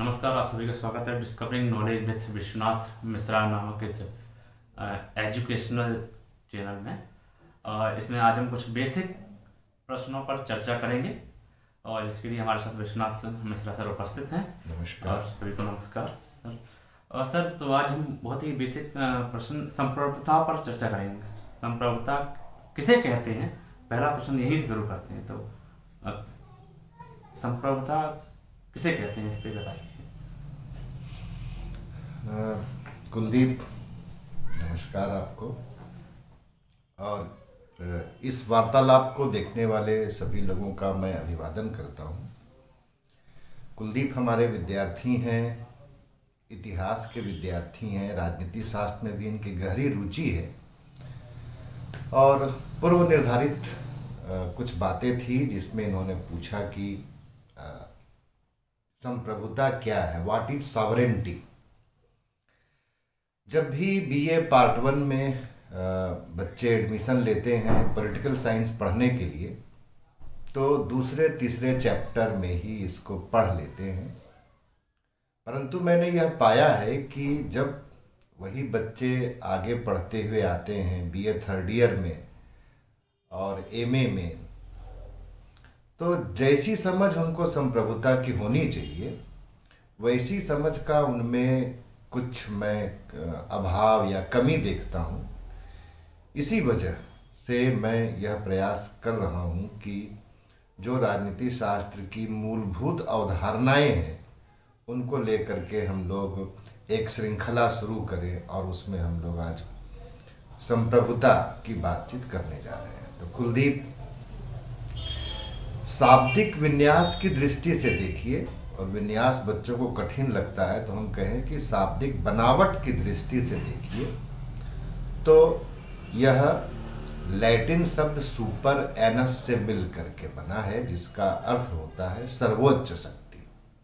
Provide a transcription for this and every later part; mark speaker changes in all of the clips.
Speaker 1: नमस्कार, आप सभी का स्वागत है discovering knowledge with Vishwanath Mishra नामक इस एजुकेशनल चैनल में। इसमें आज हम कुछ बेसिक प्रश्नों पर चर्चा करेंगे और इसके लिए हमारे साथ विश्वनाथ मिश्रा सर उपस्थित हैं।
Speaker 2: नमस्कार।
Speaker 1: और सभी को नमस्कार सर। और सर, तो आज हम बहुत ही बेसिक प्रश्न संप्रभुता पर चर्चा करेंगे। संप्रभुता किसे कहते हैं, पहला प्रश्न यही से शुरू करते हैं। तो अ, संप्रभुता किसे कहते हैं, इस पे बताइए।
Speaker 2: कुलदीप, नमस्कार आपको। और इस वार्तालाप को देखने वाले सभी लोगों का मैं अभिवादन करता हूँ। कुलदीप हमारे विद्यार्थी हैं, इतिहास के विद्यार्थी हैं, राजनीति शास्त्र में भी इनकी गहरी रुचि है और पूर्व निर्धारित कुछ बातें थी जिसमें इन्होंने पूछा कि संप्रभुता क्या है, व्हाट इज सॉवरेनिटी। जब भी बीए पार्ट 1 में बच्चे एडमिशन लेते हैं पॉलिटिकल साइंस पढ़ने के लिए, तो दूसरे तीसरे चैप्टर में ही इसको पढ़ लेते हैं। परंतु मैंने यह पाया है कि जब वही बच्चे आगे पढ़ते हुए आते हैं बीए थर्ड ईयर में और एमए में, तो जैसी समझ उनको संप्रभुता की होनी चाहिए वैसी समझ का उनमें कुछ मैं अभाव या कमी देखता हूँ। इसी वजह से मैं यह प्रयास कर रहा हूँ कि जो राजनीति शास्त्र की मूलभूत अवधारणाएं हैं उनको लेकर के हम लोग एक श्रृंखला शुरू करें और उसमें हम लोग आज संप्रभुता की बातचीत करने जा रहे हैं। तो कुलदीप, शाब्दिक विन्यास की दृष्टि से देखिए, और विन्यास बच्चों को कठिन लगता है तो हम कहें कि शाब्दिक बनावट की दृष्टि से देखिए तो यह लैटिन शब्द सुपर एनस से मिल करके बना है, जिसका अर्थ होता है सर्वोच्च शक्ति।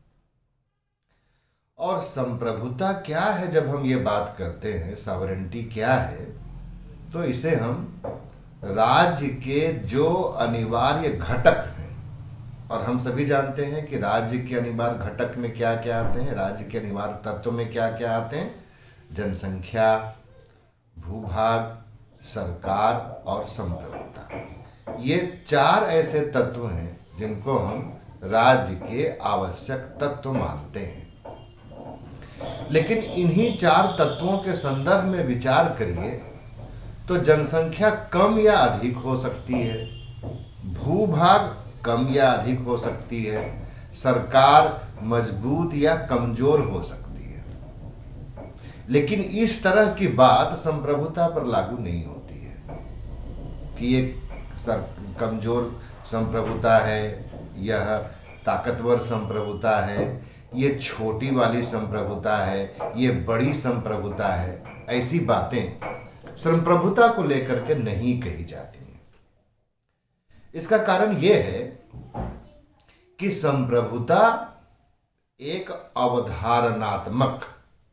Speaker 2: और संप्रभुता क्या है, जब हम ये बात करते हैं सॉवरेनिटी क्या है, तो इसे हम राज्य के जो अनिवार्य घटक हैं, और हम सभी जानते हैं कि राज्य के अनिवार्य घटक में क्या क्या आते हैं, राज्य के अनिवार्य तत्व में क्या क्या आते हैं, जनसंख्या, भूभाग, सरकार और संप्रभुता। ये चार ऐसे तत्व हैं जिनको हम राज्य के आवश्यक तत्व मानते हैं। लेकिन इन्हीं चार तत्वों के संदर्भ में विचार करिए तो जनसंख्या कम या अधिक हो सकती है, भूभाग कम या अधिक हो सकती है, सरकार मजबूत या कमजोर हो सकती है। लेकिन इस तरह की बात संप्रभुता पर लागू नहीं होती है कि ये कमजोर संप्रभुता है, यह ताकतवर संप्रभुता है, ये छोटी वाली संप्रभुता है, ये बड़ी संप्रभुता है। ऐसी बातें संप्रभुता को लेकर के नहीं कही जाती। इसका कारण यह है कि संप्रभुता एक अवधारणात्मक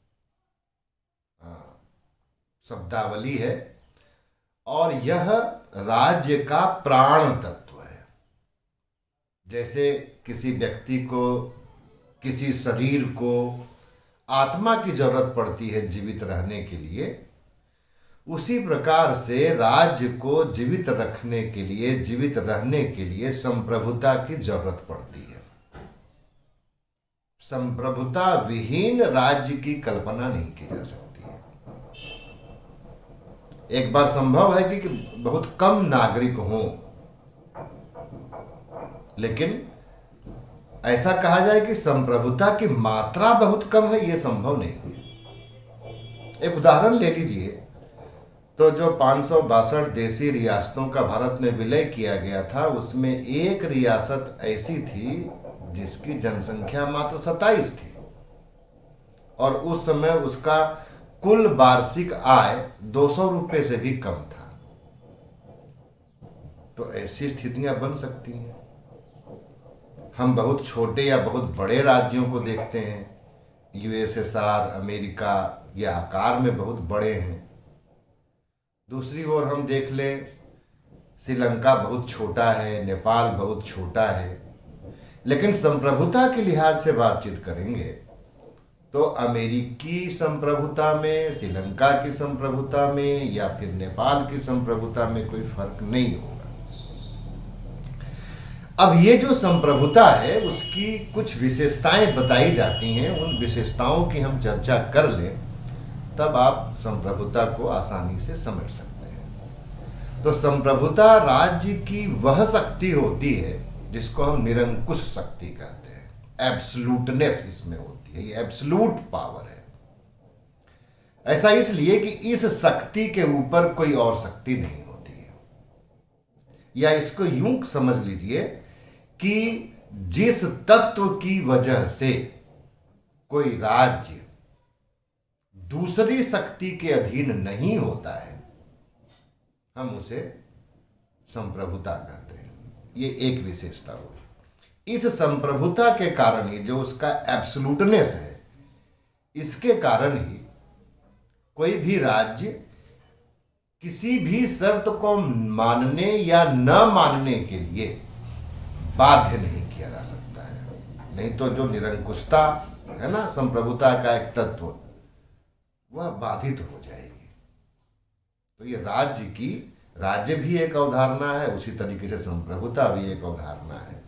Speaker 2: शब्दावली है और यह राज्य का प्राण तत्व है। जैसे किसी व्यक्ति को, किसी शरीर को आत्मा की जरूरत पड़ती है जीवित रहने के लिए, उसी प्रकार से राज्य को जीवित रखने के लिए, जीवित रहने के लिए संप्रभुता की जरूरत पड़ती है। संप्रभुता विहीन राज्य की कल्पना नहीं की जा सकती है। एक बार संभव है कि बहुत कम नागरिक हों, लेकिन ऐसा कहा जाए कि संप्रभुता की मात्रा बहुत कम है, यह संभव नहीं है। एक उदाहरण ले लीजिए, तो जो 562 देशी रियासतों का भारत में विलय किया गया था, उसमें एक रियासत ऐसी थी जिसकी जनसंख्या मात्र 27 थी और उस समय उसका कुल वार्षिक आय 200 रुपये से भी कम था। तो ऐसी स्थितियां बन सकती हैं। हम बहुत छोटे या बहुत बड़े राज्यों को देखते हैं, यूएसएसआर, अमेरिका, ये आकार में बहुत बड़े हैं। दूसरी ओर हम देख लें, श्रीलंका बहुत छोटा है, नेपाल बहुत छोटा है। लेकिन संप्रभुता के लिहाज से बातचीत करेंगे तो अमेरिकी संप्रभुता में, श्रीलंका की संप्रभुता में या फिर नेपाल की संप्रभुता में कोई फर्क नहीं होगा। अब ये जो संप्रभुता है उसकी कुछ विशेषताएं बताई जाती हैं, उन विशेषताओं की हम चर्चा कर लें, तब आप संप्रभुता को आसानी से समझ सकते हैं। तो संप्रभुता राज्य की वह शक्ति होती है जिसको हम निरंकुश शक्ति कहते हैं। एब्सोल्यूटनेस इसमें होती है, ये एब्सोल्यूट पावर है। ऐसा इसलिए कि इस शक्ति के ऊपर कोई और शक्ति नहीं होती है। या इसको यूं समझ लीजिए कि जिस तत्व की वजह से कोई राज्य दूसरी शक्ति के अधीन नहीं होता है, हम उसे संप्रभुता कहते हैं। ये एक विशेषता हुई। इस संप्रभुता के कारण ही, जो उसका एब्सोल्यूटनेस है, इसके कारण ही कोई भी राज्य किसी भी शर्त को मानने या न मानने के लिए बाध्य नहीं किया जा सकता है। नहीं तो जो निरंकुशता है ना, संप्रभुता का एक तत्व, वह बाधित हो जाएगी। तो ये राज्य भी एक अवधारणा है, उसी तरीके से संप्रभुता भी एक अवधारणा है।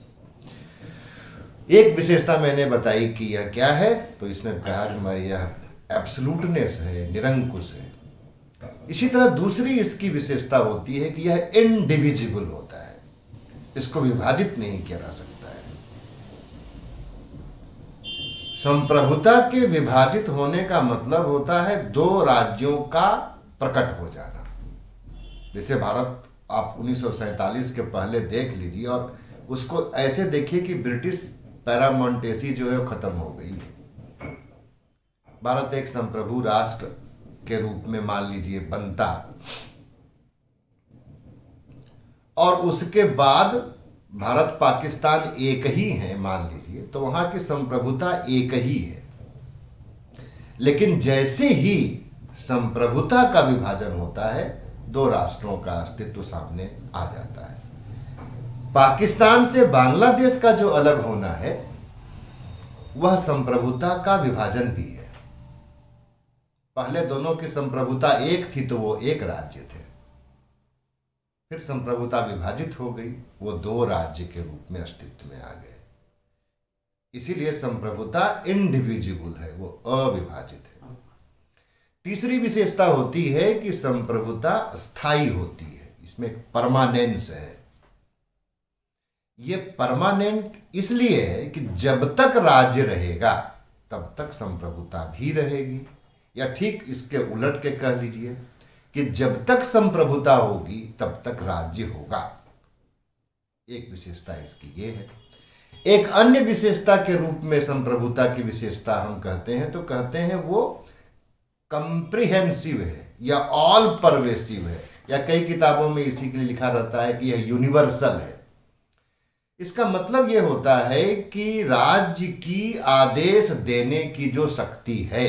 Speaker 2: एक विशेषता मैंने बताई कि यह क्या है, तो इसमें कहा कि मैं यह एब्सोल्यूटनेस है, निरंकुश है। इसी तरह दूसरी इसकी विशेषता होती है कि यह इनडिविजिबल होता है, इसको विभाजित नहीं किया जा सकता है। संप्रभुता के विभाजित होने का मतलब होता है दो राज्यों का प्रकट हो जाना। जैसे भारत आप 1947 के पहले देख लीजिए और उसको ऐसे देखिए कि ब्रिटिश पैरामोंटेसी जो है वो खत्म हो गई है। भारत एक संप्रभु राष्ट्र के रूप में मान लीजिए बनता, और उसके बाद भारत पाकिस्तान एक ही है मान लीजिए, तो वहां की संप्रभुता एक ही है। लेकिन जैसे ही संप्रभुता का विभाजन होता है, दो राष्ट्रों का अस्तित्व सामने आ जाता है। पाकिस्तान से बांग्लादेश का जो अलग होना है, वह संप्रभुता का विभाजन भी है। पहले दोनों की संप्रभुता एक थी तो वो एक राज्य थे, फिर संप्रभुता विभाजित हो गई, वो दो राज्य के रूप में अस्तित्व में आ गए। इसीलिए संप्रभुता इंडिविजिबल है, वो अविभाजित है। तीसरी विशेषता होती है कि संप्रभुता स्थायी होती है, इसमें एक परमानेंस है। ये परमानेंट इसलिए है कि जब तक राज्य रहेगा तब तक संप्रभुता भी रहेगी, या ठीक इसके उलट के कह लीजिए कि जब तक संप्रभुता होगी तब तक राज्य होगा। एक विशेषता इसकी ये है। एक अन्य विशेषता के रूप में संप्रभुता की विशेषता हम कहते हैं, तो कहते हैं वो कंप्रिहेंसिव है या ऑल परवेसिव है, या कई किताबों में इसी के लिए लिखा रहता है कि यह यूनिवर्सल है। इसका मतलब यह होता है कि राज्य की आदेश देने की जो शक्ति है,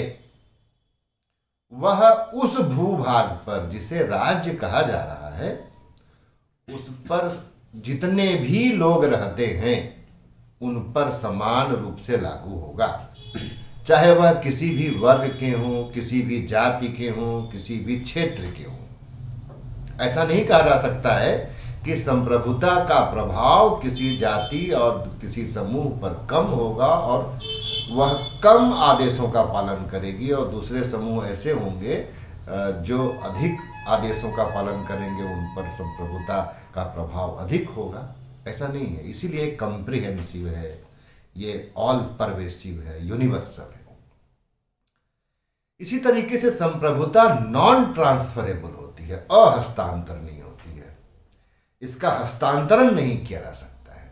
Speaker 2: वह उस भूभाग पर जिसे राज्य कहा जा रहा है, उस पर जितने भी लोग रहते हैं उन पर समान रूप से लागू होगा, चाहे वह किसी भी वर्ग के हों, किसी भी जाति के हों, किसी भी क्षेत्र के हों। ऐसा नहीं कहा जा सकता है कि संप्रभुता का प्रभाव किसी जाति और किसी समूह पर कम होगा और वह कम आदेशों का पालन करेगी, और दूसरे समूह ऐसे होंगे जो अधिक आदेशों का पालन करेंगे, उन पर संप्रभुता का प्रभाव अधिक होगा। ऐसा नहीं है। इसीलिए कंप्रिहेंसिव है, ये ऑल परवेसिव है, यूनिवर्सल है। इसी तरीके से संप्रभुता नॉन ट्रांसफरेबल होती है, अहस्तांतरणीय होती है। इसका हस्तांतरण नहीं किया जा सकता है।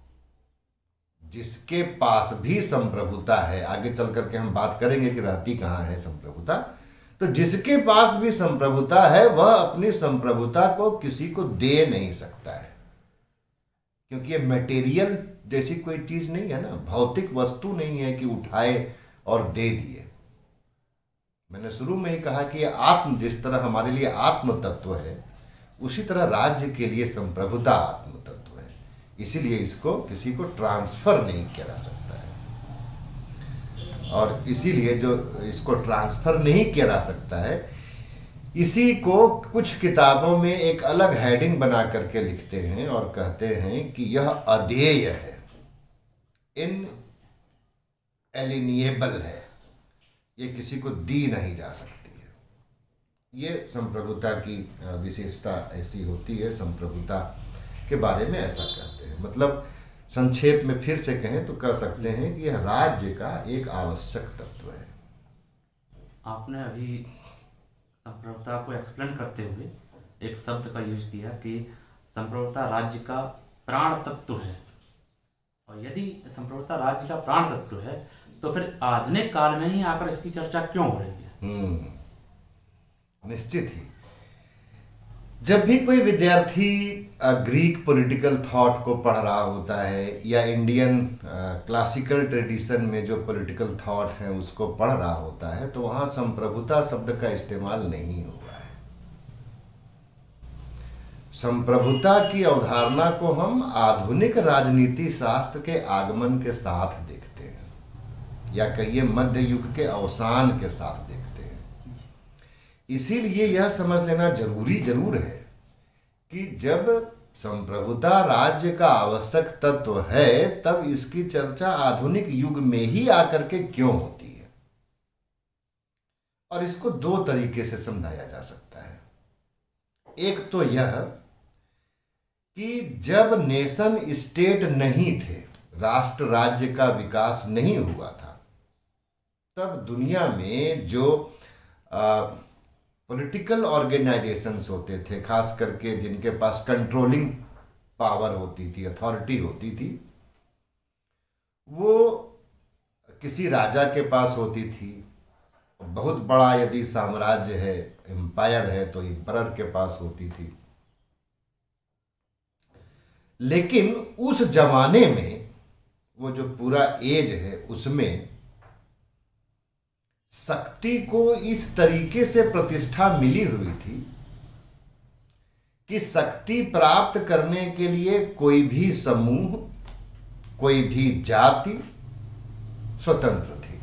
Speaker 2: जिसके पास भी संप्रभुता है, आगे चल करके हम बात करेंगे कि रहती कहाँ है संप्रभुता, तो जिसके पास भी संप्रभुता है वह अपनी संप्रभुता को किसी को दे नहीं सकता है, क्योंकि ये मटेरियल जैसी कोई चीज नहीं है ना, भौतिक वस्तु नहीं है कि उठाए और दे दिए। मैंने शुरू में ही कहा कि ये आत्म, जिस तरह हमारे लिए आत्म तत्व है, उसी तरह राज्य के लिए संप्रभुता आत्म तत्व है। इसीलिए इसको किसी को ट्रांसफर नहीं किया जा सकता है। और इसीलिए जो इसको ट्रांसफर नहीं किया जा सकता है, इसी को कुछ किताबों में एक अलग हेडिंग बना करके लिखते हैं और कहते हैं कि यह अदेय है, इनएलिनिएबल है, ये किसी को दी नहीं जा सकती है। ये संप्रभुता की विशेषता ऐसी होती है, संप्रभुता के बारे में ऐसा कहते हैं। मतलब संक्षेप में फिर से कहें तो कह सकते हैं कि यह राज्य का एक आवश्यक तत्व है।
Speaker 1: आपने अभी संप्रभुता को एक्सप्लेन करते हुए एक शब्द का यूज किया कि संप्रभुता राज्य का प्राण तत्व है, और यदि संप्रभुता राज्य का प्राण तत्व है तो फिर आधुनिक काल में ही आकर इसकी चर्चा क्यों हो रही है?
Speaker 2: निश्चित ही जब भी कोई विद्यार्थी ग्रीक पॉलिटिकल थॉट को पढ़ रहा होता है या इंडियन क्लासिकल ट्रेडिशन में जो पॉलिटिकल थॉट है उसको पढ़ रहा होता है, तो वहाँ संप्रभुता शब्द का इस्तेमाल नहीं हुआ है। संप्रभुता की अवधारणा को हम आधुनिक राजनीति शास्त्र के आगमन के साथ देखते हैं, या कहिए मध्य युग के अवसान के साथ देखते हैं। इसीलिए यह समझ लेना जरूर है कि जब संप्रभुता राज्य का आवश्यक तत्व है, तब इसकी चर्चा आधुनिक युग में ही आकर के क्यों होती है। और इसको दो तरीके से समझाया जा सकता है। एक तो यह कि जब नेशन स्टेट नहीं थे, राष्ट्र राज्य का विकास नहीं हुआ था, तब दुनिया में जो पॉलिटिकल ऑर्गेनाइजेशंस होते थे, खास करके जिनके पास कंट्रोलिंग पावर होती थी, अथॉरिटी होती थी, वो किसी राजा के पास होती थी। बहुत बड़ा यदि साम्राज्य है, एम्पायर है, तो एम्परर के पास होती थी। लेकिन उस जमाने में वो जो पूरा एज है उसमें शक्ति को इस तरीके से प्रतिष्ठा मिली हुई थी कि शक्ति प्राप्त करने के लिए कोई भी समूह, कोई भी जाति स्वतंत्र थी,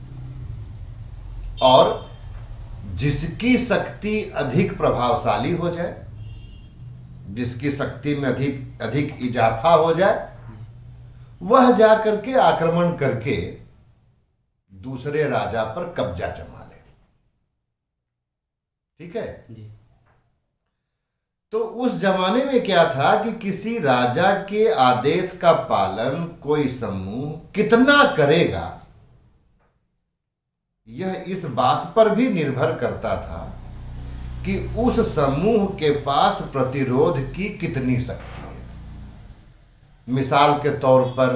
Speaker 2: और जिसकी शक्ति अधिक प्रभावशाली हो जाए, जिसकी शक्ति में अधिक इजाफा हो जाए, वह जाकर के आक्रमण करके दूसरे राजा पर कब्जा जमा ले। ठीक है
Speaker 1: जी।
Speaker 2: तो उस जमाने में क्या था कि किसी राजा के आदेश का पालन कोई समूह कितना करेगा, यह इस बात पर भी निर्भर करता था कि उस समूह के पास प्रतिरोध की कितनी शक्ति है। मिसाल के तौर पर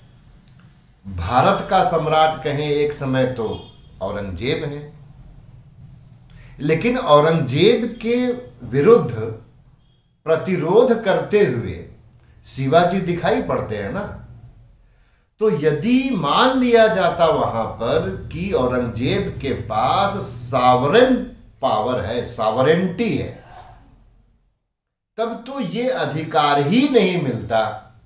Speaker 2: भारत का सम्राट कहें एक समय तो औरंगजेब है, लेकिन औरंगजेब के विरुद्ध प्रतिरोध करते हुए शिवाजी दिखाई पड़ते हैं ना। तो यदि मान लिया जाता वहां पर कि औरंगजेब के पास सॉवरेन पावर है, सॉवरेंटी है, तब तो ये अधिकार ही नहीं मिलता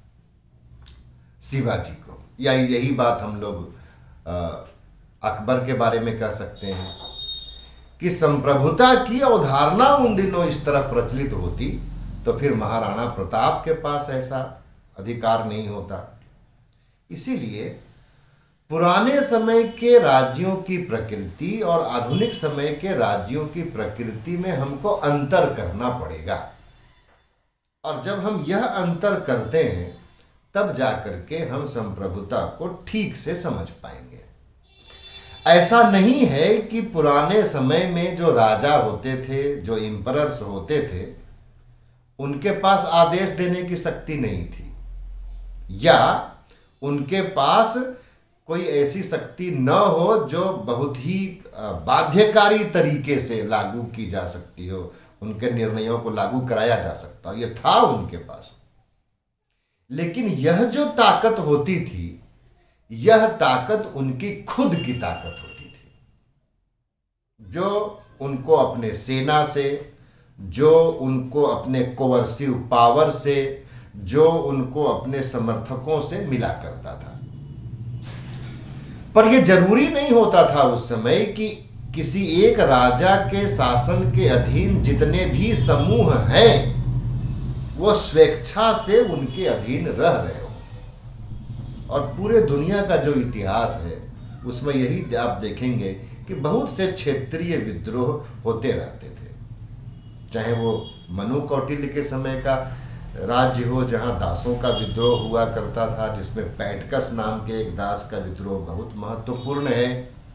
Speaker 2: शिवाजी को। या यही बात हम लोग अकबर के बारे में कह सकते हैं कि संप्रभुता की अवधारणा उन दिनों इस तरह प्रचलित होती तो फिर महाराणा प्रताप के पास ऐसा अधिकार नहीं होता। इसीलिए पुराने समय के राज्यों की प्रकृति और आधुनिक समय के राज्यों की प्रकृति में हमको अंतर करना पड़ेगा, और जब हम यह अंतर करते हैं तब जाकर के हम संप्रभुता को ठीक से समझ पाएंगे। ऐसा नहीं है कि पुराने समय में जो राजा होते थे, जो एम्परर्स होते थे, उनके पास आदेश देने की शक्ति नहीं थी, या उनके पास कोई ऐसी शक्ति न हो जो बहुत ही बाध्यकारी तरीके से लागू की जा सकती हो, उनके निर्णयों को लागू कराया जा सकता हो, यह था उनके पास। लेकिन यह जो ताकत होती थी, यह ताकत उनकी खुद की ताकत होती थी, जो उनको अपने सेना से, जो उनको अपने कोवर्सिव पावर से, जो उनको अपने समर्थकों से मिला करता था। पर यह जरूरी नहीं होता था उस समय कि किसी एक राजा के शासन के अधीन जितने भी समूह हैं वो स्वेच्छा से उनके अधीन रह रहे हो। और पूरे दुनिया का जो इतिहास है उसमें यही आप देखेंगे कि बहुत से क्षेत्रीय विद्रोह होते रहते थे, चाहे वो मनु कौटिल्य के समय का राज्य हो जहां दासों का विद्रोह हुआ करता था, जिसमें पैटकस नाम के एक दास का विद्रोह बहुत महत्वपूर्ण है,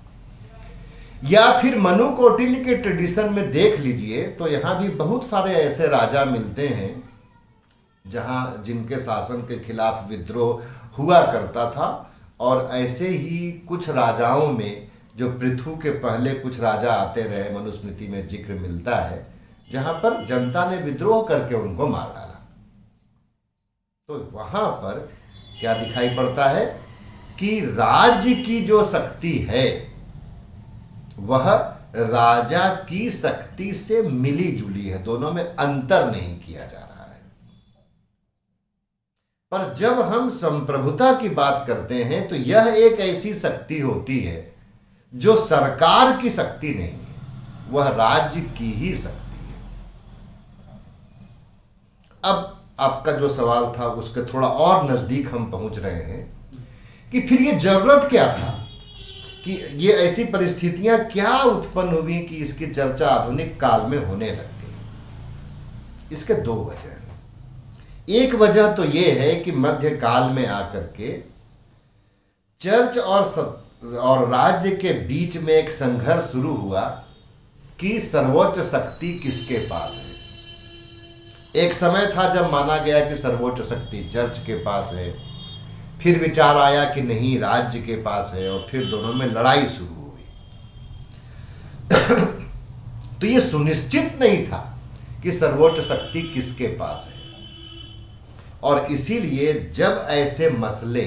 Speaker 2: या फिर मनु कौटिल्य के ट्रेडिशन में देख लीजिए तो यहाँ भी बहुत सारे ऐसे राजा मिलते हैं जहाँ जिनके शासन के खिलाफ विद्रोह हुआ करता था। और ऐसे ही कुछ राजाओं में जो पृथु के पहले कुछ राजा आते रहे, मनुस्मृति में जिक्र मिलता है, जहाँ पर जनता ने विद्रोह करके उनको मार डाला। तो वहाँ पर क्या दिखाई पड़ता है कि राज्य की जो शक्ति है वह राजा की शक्ति से मिली जुली है, दोनों में अंतर नहीं किया जा रहा है। पर जब हम संप्रभुता की बात करते हैं तो यह एक ऐसी शक्ति होती है जो सरकार की शक्ति नहीं है, वह राज्य की ही शक्ति है। अब आपका जो सवाल था उसके थोड़ा और नजदीक हम पहुंच रहे हैं कि फिर ये जरूरत क्या था कि ये ऐसी परिस्थितियां क्या उत्पन्न हुई कि इसकी चर्चा आधुनिक काल में होने लग गई। इसके दो वजह हैं। एक वजह तो ये है कि मध्य काल में आकर के चर्च और राज्य के बीच में एक संघर्ष शुरू हुआ कि सर्वोच्च शक्ति किसके पास है। एक समय था जब माना गया कि सर्वोच्च शक्ति चर्च के पास है, फिर विचार आया कि नहीं राज्य के पास है, और फिर दोनों में लड़ाई शुरू हुई। तो ये सुनिश्चित नहीं था कि सर्वोच्च शक्ति किसके पास है, और इसीलिए जब ऐसे मसले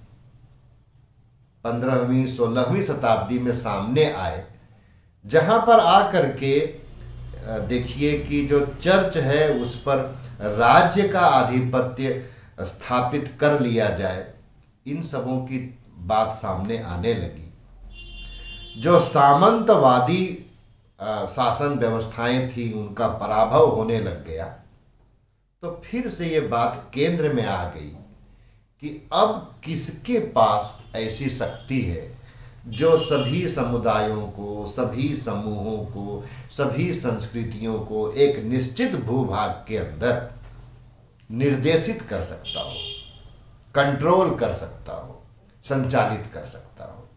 Speaker 2: 15वीं 16वीं शताब्दी में सामने आए, जहां पर आकर के देखिए कि जो चर्च है उस पर राज्य का आधिपत्य स्थापित कर लिया जाए, इन सबों की बात सामने आने लगी। जो सामंतवादी शासन व्यवस्थाएं थी उनका पराभव होने लग गया। तो फिर से ये बात केंद्र में आ गई कि अब किसके पास ऐसी शक्ति है जो सभी समुदायों को, सभी समूहों को, सभी संस्कृतियों को एक निश्चित भूभाग के अंदर निर्देशित कर सकता हो, कंट्रोल कर सकता हो, संचालित कर सकता हो।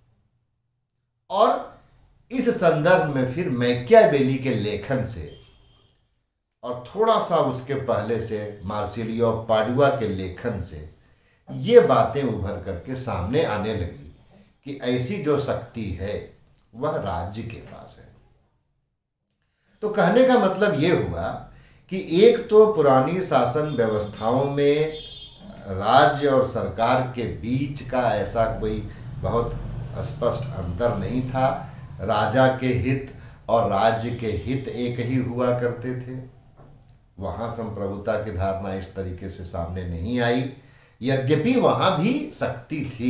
Speaker 2: और इस संदर्भ में फिर मैकियावेली के लेखन से और थोड़ा सा उसके पहले से मार्सिलियो पाडुआ के लेखन से ये बातें उभर करके सामने आने लगी कि ऐसी जो शक्ति है वह राज्य के पास है। तो कहने का मतलब ये हुआ कि एक तो पुरानी शासन व्यवस्थाओं में राज्य और सरकार के बीच का ऐसा कोई बहुत स्पष्ट अंतर नहीं था। राजा के हित और राज्य के हित एक ही हुआ करते थे। वहाँ संप्रभुता की धारणा इस तरीके से सामने नहीं आई, यद्यपि वहाँ भी शक्ति थी।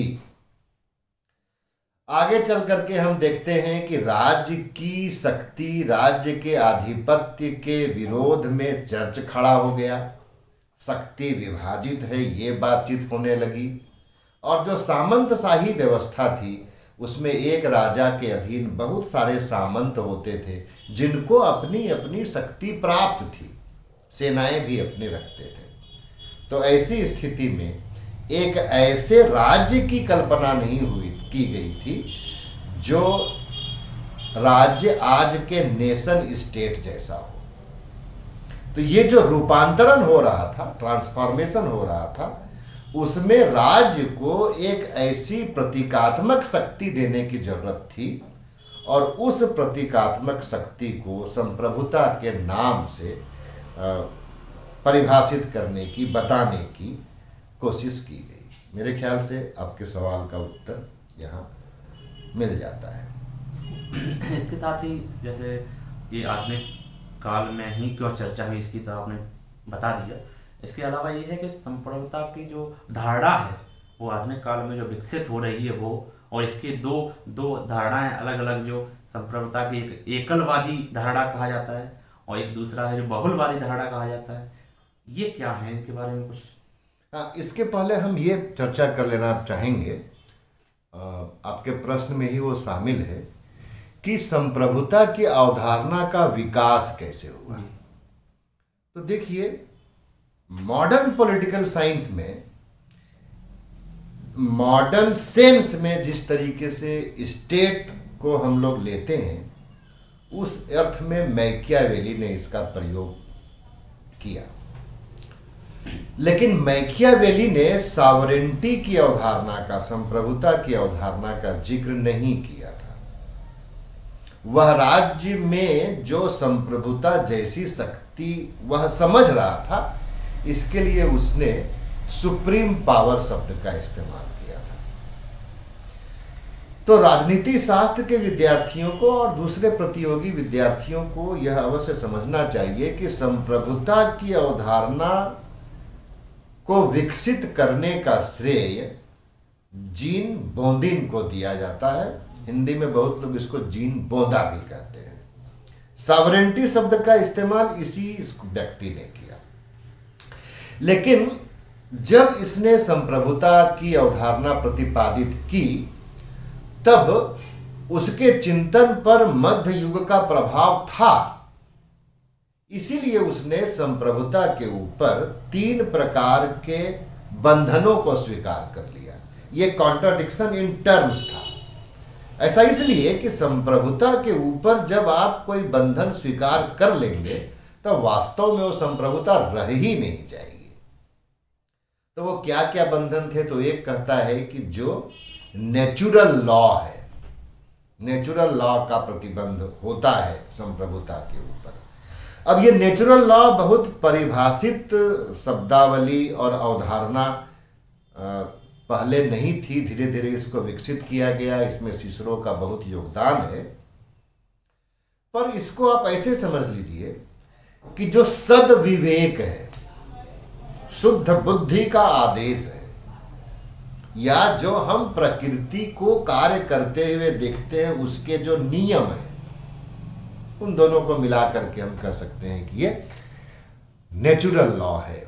Speaker 2: आगे चल करके हम देखते हैं कि राज्य की शक्ति, राज्य के आधिपत्य के विरोध में चर्च खड़ा हो गया, शक्ति विभाजित है ये बातचीत होने लगी। और जो सामंतशाही व्यवस्था थी उसमें एक राजा के अधीन बहुत सारे सामंत होते थे जिनको अपनी अपनी शक्ति प्राप्त थी, सेनाएं भी अपने रखते थे। तो ऐसी स्थिति में एक ऐसे राज्य की कल्पना नहीं की गई थी जो राज्य आज के नेशन स्टेट जैसा हो। तो ये जो रूपांतरण हो रहा था, ट्रांसफॉर्मेशन हो रहा था, उसमें राज्य को एक ऐसी प्रतीकात्मक शक्ति देने की जरूरत थी और उस प्रतीकात्मक शक्ति को संप्रभुता के नाम से परिभाषित करने की, बताने की कोशिश की गई। मेरे ख्याल से आपके सवाल का उत्तर यहाँ मिल जाता है।
Speaker 1: इसके साथ ही जैसे ये आधुनिक काल में ही क्यों चर्चा हुई इसकी तो आपने बता दिया। इसके अलावा ये है कि संप्रभुता की जो धारणा है वो आधुनिक काल में जो विकसित हो रही है वो और इसके दो दो धारणाएं अलग अलग, जो संप्रभुता की एक एकलवादी धारणा कहा जाता है और एक दूसरा है जो बहुलवादी धारणा कहा जाता है, ये क्या है, इनके बारे में कुछ?
Speaker 2: हाँ, इसके पहले हम ये चर्चा कर लेना चाहेंगे, आपके प्रश्न में ही वो शामिल है कि संप्रभुता की अवधारणा का विकास कैसे हुआ। तो देखिए, मॉडर्न पॉलिटिकल साइंस में, मॉडर्न सेंस में जिस तरीके से स्टेट को हम लोग लेते हैं, उस अर्थ में मैकियावेली ने इसका प्रयोग किया। लेकिन मैकियावेली ने सॉवरेंटी की अवधारणा का, संप्रभुता की अवधारणा का जिक्र नहीं किया था। वह राज्य में जो संप्रभुता जैसी शक्ति वह समझ रहा था, इसके लिए उसने सुप्रीम पावर शब्द का इस्तेमाल किया था। तो राजनीति शास्त्र के विद्यार्थियों को और दूसरे प्रतियोगी विद्यार्थियों को यह अवश्य समझना चाहिए कि संप्रभुता की अवधारणा को विकसित करने का श्रेय जीन बोंदिन को दिया जाता है। हिंदी में बहुत लोग इसको जीन बोंदा भी कहते हैं। सॉवरेंटी शब्द का इस्तेमाल इस व्यक्ति ने किया। लेकिन जब इसने संप्रभुता की अवधारणा प्रतिपादित की, तब उसके चिंतन पर मध्य युग का प्रभाव था। इसीलिए उसने संप्रभुता के ऊपर 3 प्रकार के बंधनों को स्वीकार कर लिया। ये कॉन्ट्राडिक्शन इन टर्म्स था। ऐसा इसलिए कि संप्रभुता के ऊपर जब आप कोई बंधन स्वीकार कर लेंगे, तो वास्तव में वो संप्रभुता रह ही नहीं जाएगी। तो वो क्या क्या बंधन थे? तो एक कहता है कि जो नेचुरल लॉ है, नेचुरल लॉ का प्रतिबंध होता है संप्रभुता के ऊपर। अब ये नेचुरल लॉ बहुत परिभाषित शब्दावली और अवधारणा पहले नहीं थी, धीरे धीरे इसको विकसित किया गया। इसमें सिसरो का बहुत योगदान है। पर इसको आप ऐसे समझ लीजिए कि जो सद विवेक है, शुद्ध बुद्धि का आदेश है, या जो हम प्रकृति को कार्य करते हुए देखते हैं उसके जो नियम है, उन दोनों को मिला करके हम कह सकते हैं कि ये नेचुरल लॉ है।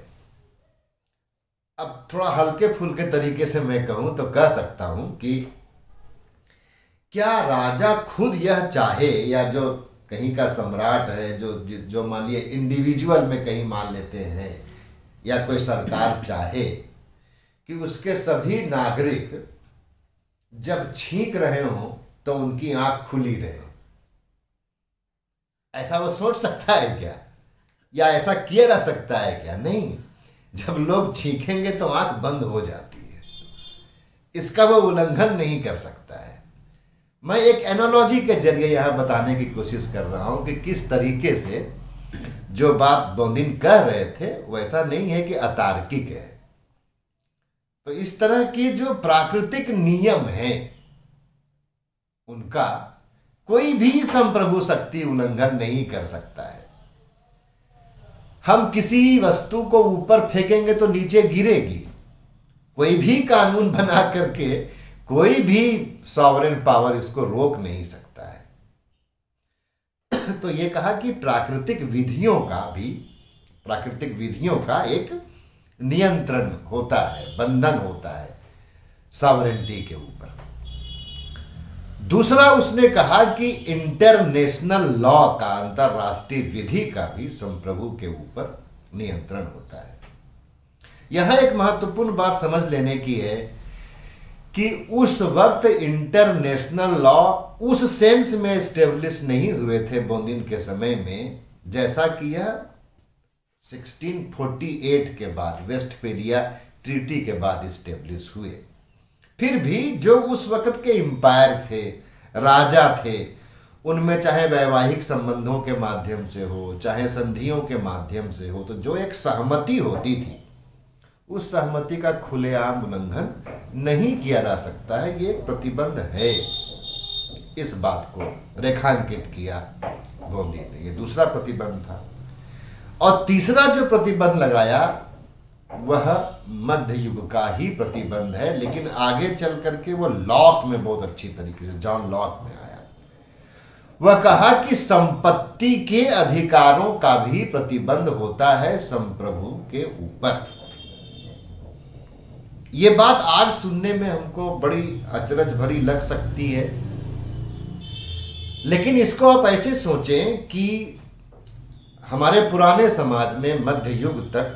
Speaker 2: अब थोड़ा हल्के फुल्के तरीके से मैं कहूं तो कह सकता हूं कि क्या राजा खुद यह चाहे, या जो कहीं का सम्राट है, जो मान लिए इंडिविजुअल में कहीं मान लेते हैं, या कोई सरकार चाहे कि उसके सभी नागरिक जब छींक रहे हों तो उनकी आंख खुली रहे? ऐसा वो सोच सकता है क्या? या ऐसा किया जा सकता है क्या? नहीं। जब लोग छींकेंगे तो आंख बंद हो जाती है। इसका वो उल्लंघन नहीं कर सकता है। मैं एक एनालॉजी के जरिए यहां बताने की कोशिश कर रहा हूं कि किस तरीके से जो बात बोंदिन कह रहे थे वैसा नहीं है कि अतार्किक है। तो इस तरह की जो प्राकृतिक नियम हैं, उनका कोई भी संप्रभु शक्ति उल्लंघन नहीं कर सकता है। हम किसी वस्तु को ऊपर फेंकेंगे तो नीचे गिरेगी। कोई भी कानून बना करके कोई भी सॉवरेन पावर इसको रोक नहीं सकता है। तो ये कहा कि प्राकृतिक विधियों का एक नियंत्रण होता है, बंधन होता है सॉवरेंटी के ऊपर। दूसरा उसने कहा कि इंटरनेशनल लॉ का, अंतरराष्ट्रीय विधि का भी संप्रभु के ऊपर नियंत्रण होता है। यहां एक महत्वपूर्ण बात समझ लेने की है कि उस वक्त इंटरनेशनल लॉ उस सेंस में एस्टेब्लिश नहीं हुए थे बोंदिन के समय में, जैसा कि यह 1648 के बाद, वेस्टफेलिया ट्रीटी के बाद एस्टेब्लिश हुए। फिर भी जो उस वक्त के एम्पायर थे, राजा थे, उनमें चाहे वैवाहिक संबंधों के माध्यम से हो, चाहे संधियों के माध्यम से हो, तो जो एक सहमति होती थी, उस सहमति का खुलेआम उल्लंघन नहीं किया जा सकता है। ये प्रतिबंध है। इस बात को रेखांकित किया बोंदिन ने। ये दूसरा प्रतिबंध था। और तीसरा जो प्रतिबंध लगाया वह मध्य युग का ही प्रतिबंध है, लेकिन आगे चल करके वो लॉक में बहुत अच्छी तरीके से, जॉन लॉक में आया। वह कहा कि संपत्ति के अधिकारों का भी प्रतिबंध होता है संप्रभु के ऊपर। ये बात आज सुनने में हमको बड़ी अचरज भरी लग सकती है, लेकिन इसको आप ऐसे सोचें कि हमारे पुराने समाज में मध्य युग तक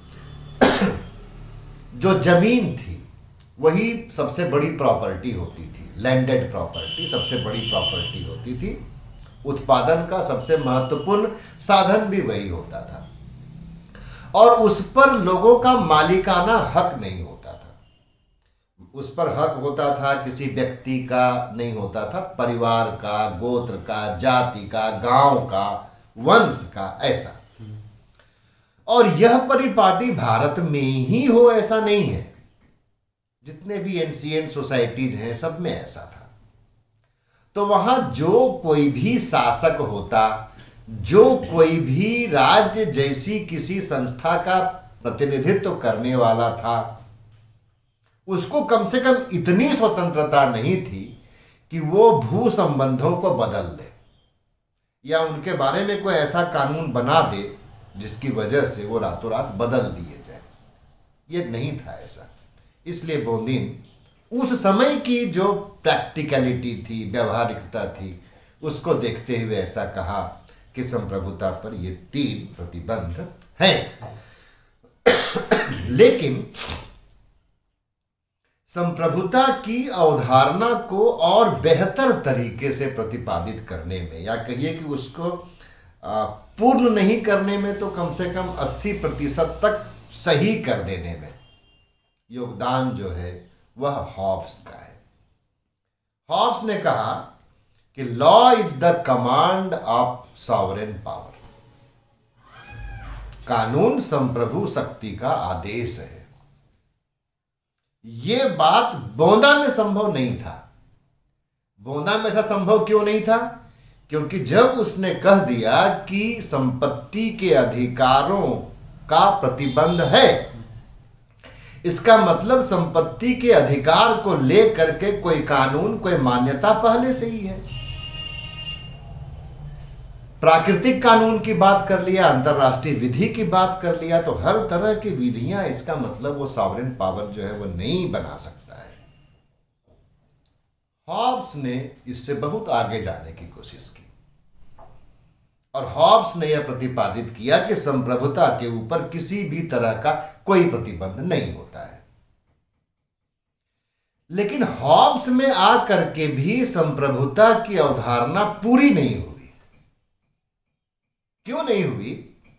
Speaker 2: जो जमीन थी वही सबसे बड़ी प्रॉपर्टी होती थी। लैंडेड प्रॉपर्टी सबसे बड़ी प्रॉपर्टी होती थी। उत्पादन का सबसे महत्वपूर्ण साधन भी वही होता था, और उस पर लोगों का मालिकाना हक नहीं होता था। उस पर हक होता था किसी व्यक्ति का नहीं होता था, परिवार का, गोत्र का, जाति का, गांव का, वंश का, ऐसा। और यह परिपाटी भारत में ही हो ऐसा नहीं है, जितने भी एंशिएंट सोसाइटीज हैं सब में ऐसा था। तो वहां जो कोई भी शासक होता, जो कोई भी राज्य जैसी किसी संस्था का प्रतिनिधित्व करने वाला था, उसको कम से कम इतनी स्वतंत्रता नहीं थी कि वो भू संबंधों को बदल दे या उनके बारे में कोई ऐसा कानून बना दे जिसकी वजह से वो रातों रात बदल दिए जाए। ये नहीं था ऐसा। इसलिए बोंदीन उस समय की जो प्रैक्टिकलिटी थी, व्यवहारिकता थी, उसको देखते हुए ऐसा कहा कि संप्रभुता पर ये 3 प्रतिबंध हैं। लेकिन संप्रभुता की अवधारणा को और बेहतर तरीके से प्रतिपादित करने में, या कहिए कि उसको पूर्ण नहीं करने में, तो कम से कम 80% तक सही कर देने में योगदान जो है वह हॉब्स का है। हॉब्स ने कहा कि law is the command of sovereign power. कानून संप्रभु शक्ति का आदेश है। यह बात बोंदा में संभव नहीं था। बोंदा में ऐसा संभव क्यों नहीं था? क्योंकि जब उसने कह दिया कि संपत्ति के अधिकारों का प्रतिबंध है, इसका मतलब संपत्ति के अधिकार को लेकर के कोई कानून, कोई मान्यता पहले से ही है। प्राकृतिक कानून की बात कर लिया, अंतरराष्ट्रीय विधि की बात कर लिया, तो हर तरह की विधियां, इसका मतलब वो सॉवरेन पावर जो है वो नहीं बना सकता है। हॉब्स ने इससे बहुत आगे जाने की कोशिश की, और हॉब्स ने यह प्रतिपादित किया कि संप्रभुता के ऊपर किसी भी तरह का कोई प्रतिबंध नहीं होता है। लेकिन हॉब्स में आकर के भी संप्रभुता की अवधारणा पूरी नहीं हुई। क्यों नहीं हुई?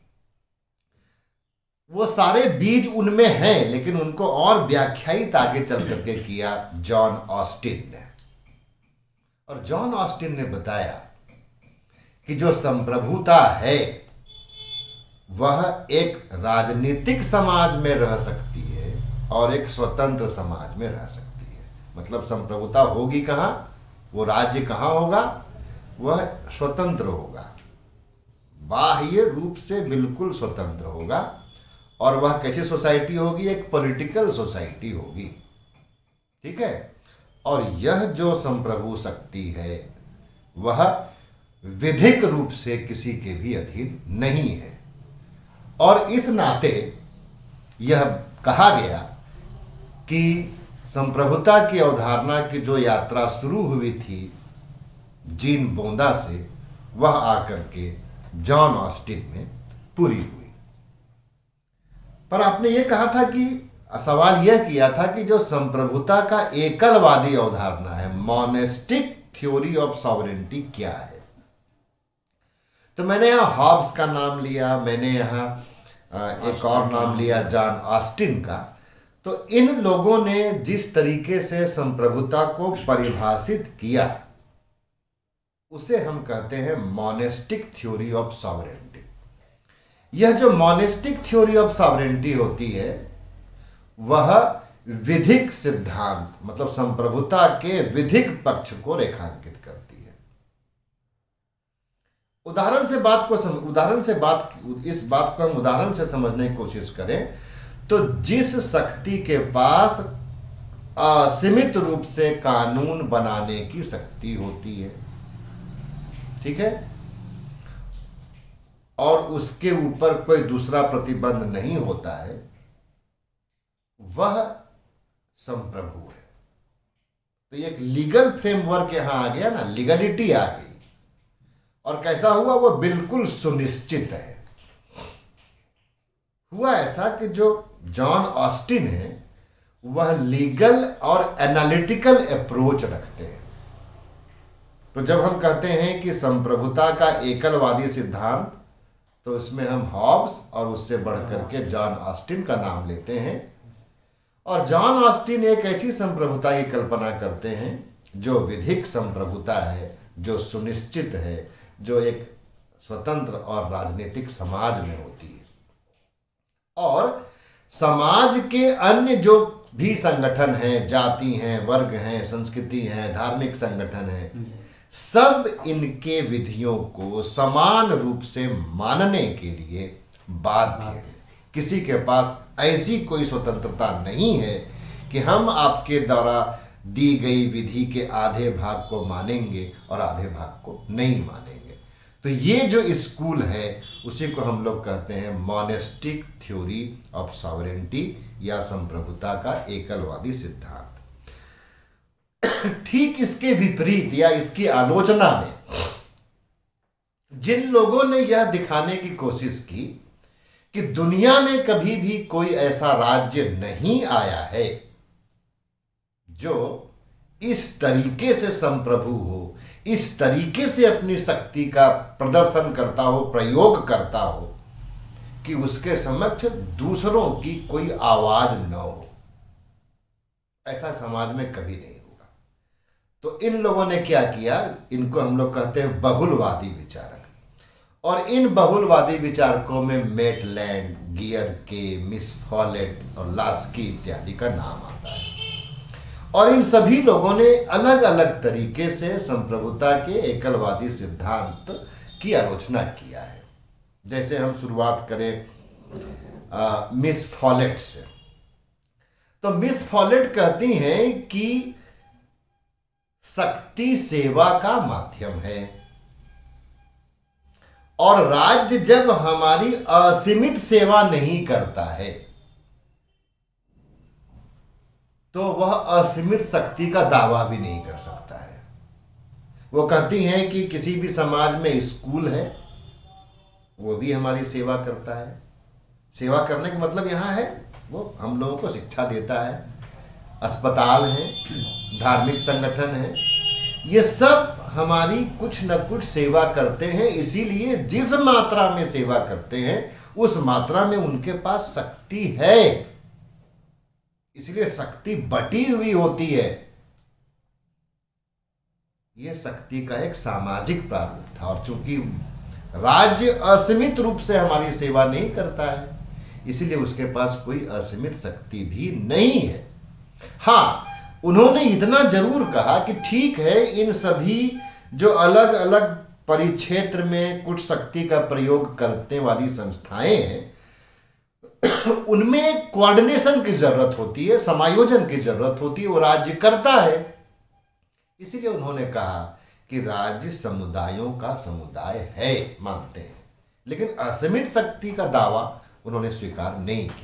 Speaker 2: वो सारे बीज उनमें हैं, लेकिन उनको और व्याख्यायित आगे चल करके किया जॉन ऑस्टिन ने। और जॉन ऑस्टिन ने बताया कि जो संप्रभुता है वह एक राजनीतिक समाज में रह सकती है और एक स्वतंत्र समाज में रह सकती है। मतलब संप्रभुता होगी कहां? वो राज्य कहां होगा? वह स्वतंत्र होगा, बाह्य रूप से बिल्कुल स्वतंत्र होगा। और वह कैसी सोसाइटी होगी? एक पॉलिटिकल सोसाइटी होगी। ठीक है। और यह जो संप्रभु शक्ति है वह विधिक रूप से किसी के भी अधीन नहीं है। और इस नाते यह कहा गया कि संप्रभुता की अवधारणा की जो यात्रा शुरू हुई थी जीन बोंदा से, वह आकर के जॉन ऑस्टिन में पूरी हुई। पर आपने यह कहा था कि सवाल यह किया था कि जो संप्रभुता का एकलवादी अवधारणा है, मोनेस्टिक थ्योरी ऑफ सॉवरेनिटी, क्या है? तो मैंने यहां हॉब्स का नाम लिया, मैंने यहां एक और नाम लिया जॉन ऑस्टिन का। तो इन लोगों ने जिस तरीके से संप्रभुता को परिभाषित किया उसे हम कहते हैं मोनेस्टिक थ्योरी ऑफ सॉवरेनिटी। यह जो मोनेस्टिक थ्योरी ऑफ सॉवरेनिटी होती है वह विधिक सिद्धांत, मतलब संप्रभुता के विधिक पक्ष को रेखांकित करती है। इस बात को हम उदाहरण से समझने की कोशिश करें तो जिस शक्ति के पास असीमित रूप से कानून बनाने की शक्ति होती है, ठीक है, और उसके ऊपर कोई दूसरा प्रतिबंध नहीं होता है, वह संप्रभु है। तो एक लीगल फ्रेमवर्क यहां आ गया ना, लीगलिटी आ गई। और कैसा हुआ, वो बिल्कुल सुनिश्चित है। हुआ ऐसा कि जो जॉन ऑस्टिन है वह लीगल और एनालिटिकल अप्रोच रखते हैं। तो जब हम कहते हैं कि संप्रभुता का एकलवादी सिद्धांत, तो उसमें हम हॉब्स और उससे बढ़कर के जॉन ऑस्टिन का नाम लेते हैं। और जॉन ऑस्टिन एक ऐसी संप्रभुता की कल्पना करते हैं जो विधिक संप्रभुता है, जो सुनिश्चित है, जो एक स्वतंत्र और राजनीतिक समाज में होती है। और समाज के अन्य जो भी संगठन हैं, जाति हैं, वर्ग हैं, संस्कृति हैं, धार्मिक संगठन हैं, सब इनके विधियों को समान रूप से मानने के लिए बाध्य है। किसी के पास ऐसी कोई स्वतंत्रता नहीं है कि हम आपके द्वारा दी गई विधि के आधे भाग को मानेंगे और आधे भाग को नहीं मानेंगे। तो ये जो स्कूल है उसी को हम लोग कहते हैं मोनेस्टिक थ्योरी ऑफ सॉवरेंटी, या संप्रभुता का एकलवादी सिद्धांत। ठीक इसके विपरीत या इसकी आलोचना में जिन लोगों ने यह दिखाने की कोशिश की कि दुनिया में कभी भी कोई ऐसा राज्य नहीं आया है जो इस तरीके से संप्रभु हो, इस तरीके से अपनी शक्ति का प्रदर्शन करता हो, प्रयोग करता हो कि उसके समक्ष दूसरों की कोई आवाज न हो, ऐसा समाज में कभी नहीं होगा। तो इन लोगों ने क्या किया, इनको हम लोग कहते हैं बहुलवादी विचारक। और इन बहुलवादी विचारकों में Maitland, Gierke, Miss Follett और लास्की इत्यादि का नाम आता है। और इन सभी लोगों ने अलग अलग तरीके से संप्रभुता के एकलवादी सिद्धांत की आलोचना किया है। जैसे हम शुरुआत करें मिस फॉलेट से, तो मिस फॉलेट कहती हैं कि शक्ति सेवा का माध्यम है और राज्य जब हमारी असीमित सेवा नहीं करता है तो वह असीमित शक्ति का दावा भी नहीं कर सकता है। वो कहती हैं कि किसी भी समाज में स्कूल है, वो भी हमारी सेवा करता है। सेवा करने का मतलब यहाँ है वो हम लोगों को शिक्षा देता है। अस्पताल हैं, धार्मिक संगठन हैं, ये सब हमारी कुछ न कुछ सेवा करते हैं। इसीलिए जिस मात्रा में सेवा करते हैं उस मात्रा में उनके पास शक्ति है, इसलिए शक्ति बटी हुई होती है। यह शक्ति का एक सामाजिक प्रारूप था। और चूंकि राज्य असीमित रूप से हमारी सेवा नहीं करता है, इसलिए उसके पास कोई असीमित शक्ति भी नहीं है। हाँ, उन्होंने इतना जरूर कहा कि ठीक है, इन सभी जो अलग अलग परिक्षेत्र में कुछ शक्ति का प्रयोग करने वाली संस्थाएं हैं, उनमें कोऑर्डिनेशन की जरूरत होती है, समायोजन की जरूरत होती है। वो राज्य करता है। इसीलिए उन्होंने कहा कि राज्य समुदायों का समुदाय है, मानते हैं, लेकिन असीमित शक्ति का दावा उन्होंने स्वीकार नहीं किया।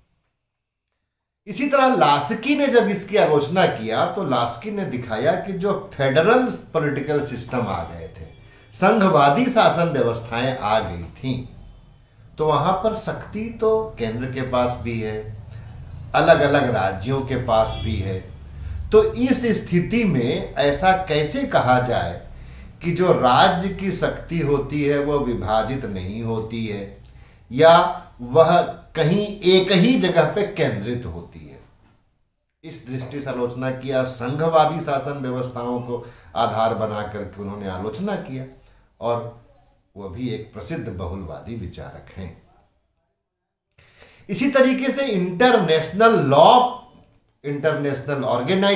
Speaker 2: इसी तरह लास्की ने जब इसकी आलोचना किया तो लास्की ने दिखाया कि जो फेडरल पॉलिटिकल सिस्टम आ गए थे, संघवादी शासन व्यवस्थाएं आ गई थीं, तो वहां पर शक्ति तो केंद्र के पास भी है, अलग अलग राज्यों के पास भी है। तो इस स्थिति में ऐसा कैसे कहा जाए कि जो राज्य की शक्ति होती है वह विभाजित नहीं होती है या वह कहीं एक ही जगह पे केंद्रित होती है। इस दृष्टि से आलोचना किया। संघवादी शासन व्यवस्थाओं को आधार बना करके उन्होंने आलोचना किया और वह भी एक प्रसिद्ध बहुलवादी विचारक हैं। इसी तरीके से इंटरनेशनल लॉ, इंटरनेशनल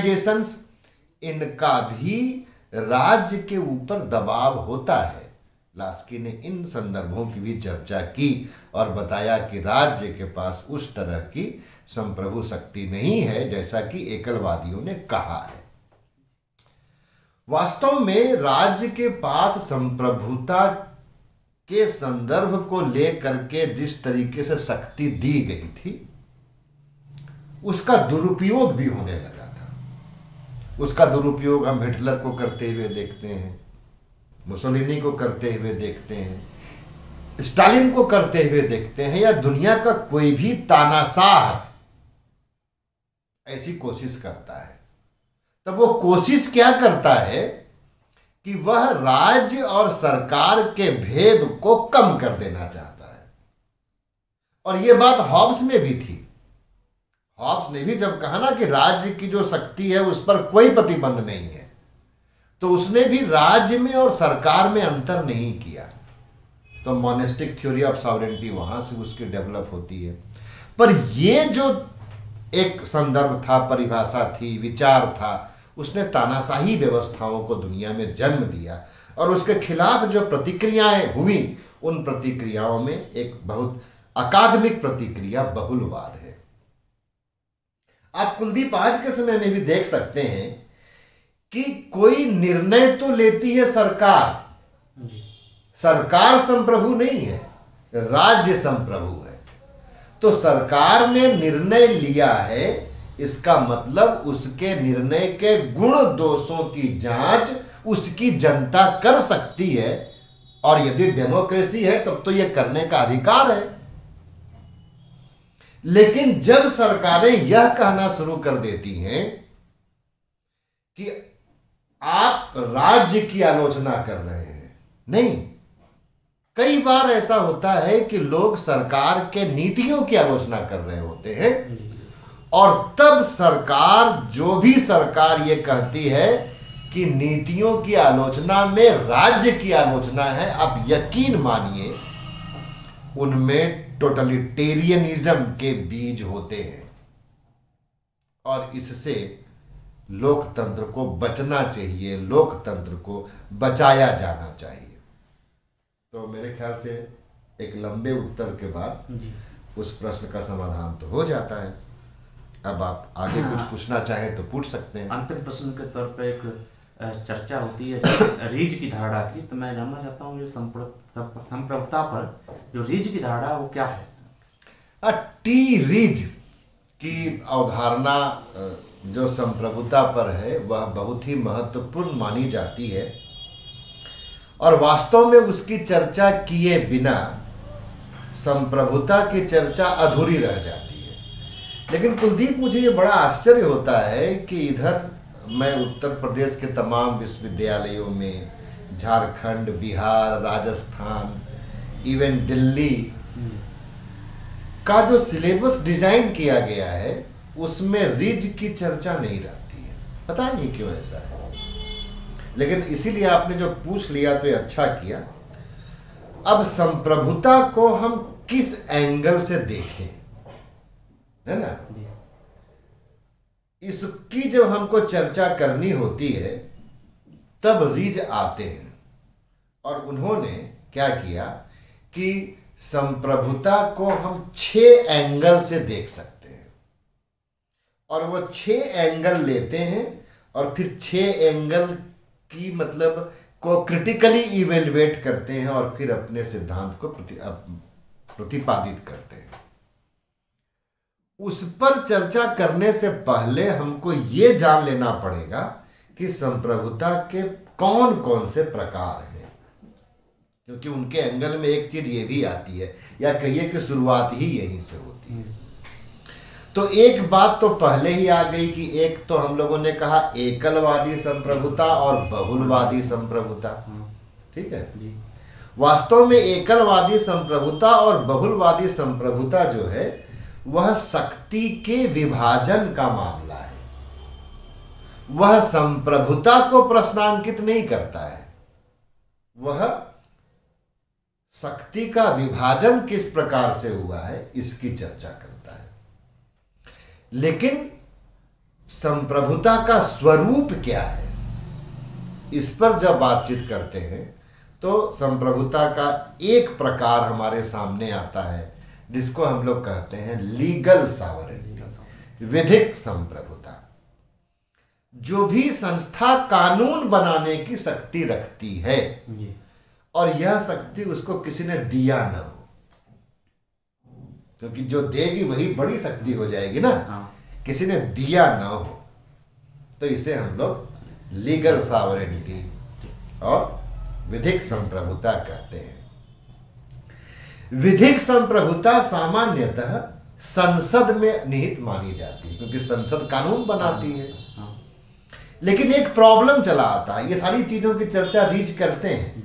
Speaker 2: ऑर्गेनाइजेशंस, इनका भी राज्य के ऊपर दबाव होता है लास्की ने इन संदर्भों की भी चर्चा की और बताया कि राज्य के पास उस तरह की संप्रभु शक्ति नहीं है जैसा कि एकलवादियों ने कहा है। वास्तव में राज्य के पास संप्रभुता के संदर्भ को लेकर के जिस तरीके से शक्ति दी गई थी उसका दुरुपयोग भी होने लगा था। उसका दुरुपयोग हम हिटलर को करते हुए देखते हैं, मुसोलिनी को करते हुए देखते हैं, स्टालिन को करते हुए देखते हैं, या दुनिया का कोई भी तानाशाह ऐसी कोशिश करता है। तब वो कोशिश क्या करता है कि वह राज्य और सरकार के भेद को कम कर देना चाहता है। और यह बात हॉब्स में भी थी। हॉब्स ने भी जब कहा ना कि राज्य की जो शक्ति है उस पर कोई प्रतिबंध नहीं है, तो उसने भी राज्य में और सरकार में अंतर नहीं किया। तो मोनेस्टिक थ्योरी ऑफ सॉवरेनिटी वहां से उसकी डेवलप होती है। पर यह जो एक संदर्भ था, परिभाषा थी, विचार था, उसने तानाशाही व्यवस्थाओं को दुनिया में जन्म दिया और उसके खिलाफ जो प्रतिक्रियाएं हुई उन प्रतिक्रियाओं में एक बहुत अकादमिक प्रतिक्रिया बहुलवाद है। आप कुलदीप आज के समय में भी देख सकते हैं कि कोई निर्णय तो लेती है सरकार, सरकार संप्रभु नहीं है, राज्य संप्रभु है। तो सरकार ने निर्णय लिया है, इसका मतलब उसके निर्णय के गुण दोषों की जांच उसकी जनता कर सकती है, और यदि डेमोक्रेसी है तब तो यह करने का अधिकार है। लेकिन जब सरकारें यह कहना शुरू कर देती हैं कि आप राज्य की आलोचना कर रहे हैं, नहीं, कई बार ऐसा होता है कि लोग सरकार के नीतियों की आलोचना कर रहे होते हैं, और तब सरकार, जो भी सरकार ये कहती है कि नीतियों की आलोचना में राज्य की आलोचना है, आप यकीन मानिए उनमें टोटलिटेरियनिज्म के बीज होते हैं, और इससे लोकतंत्र को बचना चाहिए, लोकतंत्र को बचाया जाना चाहिए। तो मेरे ख्याल से एक लंबे उत्तर के बाद उस प्रश्न का समाधान तो हो जाता है। अब आप आगे कुछ पूछना चाहें तो पूछ सकते हैं।
Speaker 1: अंतिम प्रश्न के तौर पर एक चर्चा होती है रीज की धारणा की, तो मैं जानना चाहता हूँ ये संप्रभुता पर जो रीज की धारणा वो क्या है?
Speaker 2: टी रीज की अवधारणा जो संप्रभुता पर है वह बहुत ही महत्वपूर्ण मानी जाती है, और वास्तव में उसकी चर्चा किए बिना संप्रभुता की चर्चा अधूरी रह जाती है। लेकिन कुलदीप, मुझे ये बड़ा आश्चर्य होता है कि इधर मैं उत्तर प्रदेश के तमाम विश्वविद्यालयों में, झारखंड, बिहार, राजस्थान, इवन दिल्ली का जो सिलेबस डिजाइन किया गया है उसमें रिज की चर्चा नहीं रहती है। पता नहीं क्यों ऐसा है, लेकिन इसीलिए आपने जो पूछ लिया तो ये अच्छा किया। अब संप्रभुता को हम किस एंगल से देखें, है ना? इसकी जब हमको चर्चा करनी होती है तब रीज आते हैं, और उन्होंने क्या किया कि संप्रभुता को हम 6 एंगल से देख सकते हैं, और वो 6 एंगल लेते हैं और फिर 6 एंगल की मतलब को क्रिटिकली इवेलुएट करते हैं और फिर अपने सिद्धांत को प्रतिपादित करते हैं। उस पर चर्चा करने से पहले हमको ये जान लेना पड़ेगा कि संप्रभुता के कौन कौन से प्रकार हैं, क्योंकि उनके एंगल में एक चीज ये भी आती है, या कहिए कि शुरुआत ही यहीं से होती है। तो एक बात तो पहले ही आ गई कि एक तो हम लोगों ने कहा एकलवादी संप्रभुता और बहुलवादी संप्रभुता, ठीक है जी। वास्तव में एकलवादी संप्रभुता और बहुलवादी संप्रभुता जो है वह शक्ति के विभाजन का मामला है। वह संप्रभुता को प्रश्नांकित नहीं करता है, वह शक्ति का विभाजन किस प्रकार से हुआ है इसकी चर्चा करता है। लेकिन संप्रभुता का स्वरूप क्या है, इस पर जब बातचीत करते हैं तो संप्रभुता का एक प्रकार हमारे सामने आता है जिसको हम लोग कहते हैं लीगल सॉवरेनिटी, विधिक संप्रभुता। जो भी संस्था कानून बनाने की शक्ति रखती है
Speaker 1: जी।
Speaker 2: और यह शक्ति उसको किसी ने दिया न हो, क्योंकि जो देगी वही बड़ी शक्ति हो जाएगी ना।
Speaker 1: हाँ। किसी
Speaker 2: किसी ने दिया न हो, तो इसे हम लोग लीगल सॉवरेनिटी और विधिक संप्रभुता कहते हैं। विधिक संप्रभुता सामान्यतः संसद में निहित मानी जाती है, क्योंकि संसद कानून बनाती है।
Speaker 1: हाँ।
Speaker 2: लेकिन एक प्रॉब्लम चला आता है, ये सारी चीजों की चर्चा रीच करते हैं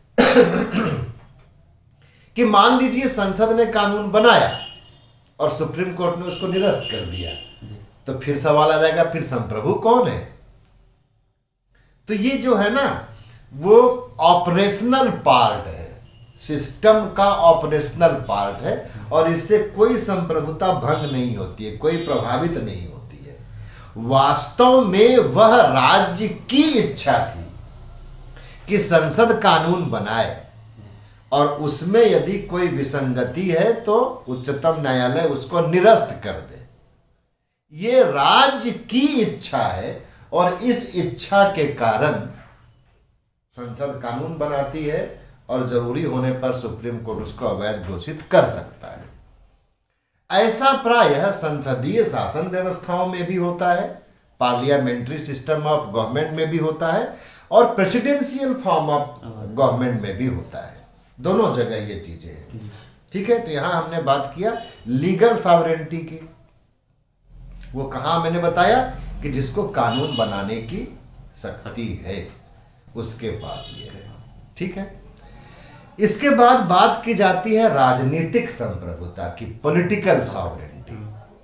Speaker 2: कि मान लीजिए संसद ने कानून बनाया और सुप्रीम कोर्ट ने उसको निरस्त कर दिया, तो फिर सवाल आ जाएगा फिर संप्रभु कौन है। तो ये जो है ना वो ऑपरेशनल पार्ट है, सिस्टम का ऑपरेशनल पार्ट है, और इससे कोई संप्रभुता भंग नहीं होती है, कोई प्रभावित नहीं होती है। वास्तव में वह राज्य की इच्छा थी कि संसद कानून बनाए, और उसमें यदि कोई विसंगति है तो उच्चतम न्यायालय उसको निरस्त कर दे। ये राज्य की इच्छा है, और इस इच्छा के कारण संसद कानून बनाती है, और जरूरी होने पर सुप्रीम कोर्ट उसको अवैध घोषित कर सकता है। ऐसा प्रायः संसदीय शासन व्यवस्थाओं में भी होता है, पार्लियामेंट्री सिस्टम ऑफ गवर्नमेंट में भी होता है, और प्रेसिडेंशियल फॉर्म ऑफ गवर्नमेंट में भी होता है। दोनों जगह ये चीजें हैं। ठीक है, तो यहां हमने बात किया लीगल सॉवरेनिटी की। वो कहां मैंने बताया कि जिसको कानून बनाने की शक्ति है उसके पास ये है। ठीक है, इसके बाद बात की जाती है राजनीतिक संप्रभुता की, पॉलिटिकल सॉवरेनिटी।